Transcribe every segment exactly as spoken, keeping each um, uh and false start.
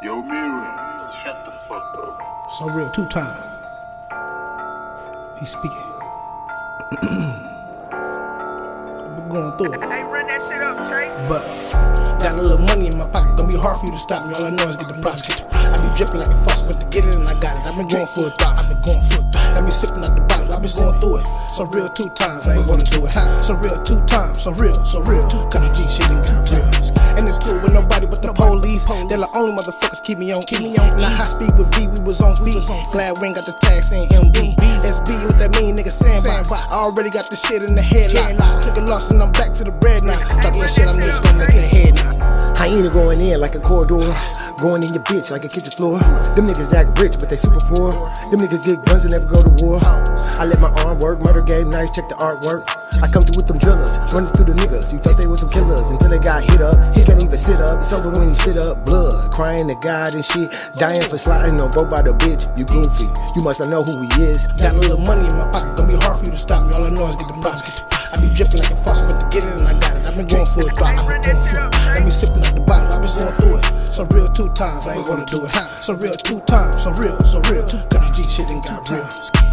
Yo, Mira, shut the fuck up. So real, two times. He's speaking. We're going through it. Hey, run that shit up, Chase. But got a little money in my pocket, gonna be hard for you to stop me. All I know is get the profits. Get the I be dripping like a faucet, but to get it and I got it. I've been going for a thought, I've been going for a thought. Let me sipping out the bottle, I've been going through it. So real two times, I ain't wanna do it. So real two times, so real, so real. Cause the G shit ain't got real. And it's cool with nobody but the police. They're the only motherfuckers keep me on keep me on. Now high speed with V, we was on feet. Glad we ain't got the tag saying M B. S B, what that mean, nigga sandbox. I already got the shit in the headlock. Took a loss and I'm back to the bread now. Talking that shit, I know it's gonna make it ahead now. Hyena going in like a corridor, going in your bitch like a kitchen floor. Them niggas act rich, but they super poor. Them niggas get guns and never go to war. I let my arm work, murder game nice, check the artwork. I come through with them drillers, running through the niggas. You thought they was some killers until they got hit up. He can't even sit up, it's over when he spit up blood. Crying to God and shit, dying for sliding on rope by the bitch. You goofy, you must not know who he is. Got a little money in my pocket, gonna be hard for you to stop me. All I know is get the profits. I be dripping like a faucet, but to get it and I got it. I've been going for a thought, I've been going for it. Let me sipping out the bottle, I've been going through it. So real two times, I ain't wanna do it. So real two times, so real, so real. Cause the G shit ain't got real.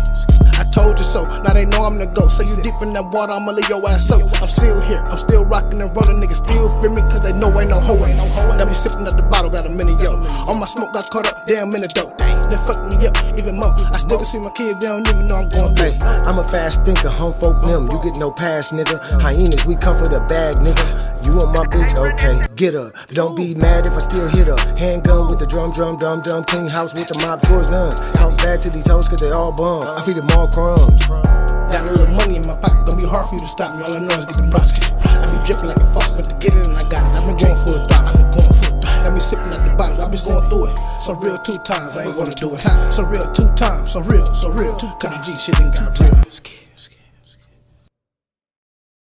I told you so, now they know I'm the GOAT. So you deep in that water, I'ma leave your ass up. I'm still here, I'm still rocking and rolling. Niggas still fear me, cause they know ain't no hoe. Let me sipping out the bottle, got a minute, yo. All my smoke got caught up, damn minute though. They fucked me up even more. I still can see my kids, they don't even know I'm going through. Hey, I'm a fast thinker, home folk them. You get no pass, nigga. Hyenas, we come for the bag, nigga. You want my bitch? Okay, get her. Don't be mad if I still hit her. Handgun with the drum, drum, dum, dum. Clean house with the mob towards none. Talk bad to these hoes cause they all bum. I feed them all crumbs. Got a little money in my pocket, gonna be hard for you to stop me. All I know is get the profits. I be dripping like a faucet, but to get it and I got it. I've been going for a thought, I've been going for a thought. Let me sipping out the bottle, I've been going through it. So real two times, I ain't wanna do it. So real two times, so real, so real. Cause the G shit ain't got real.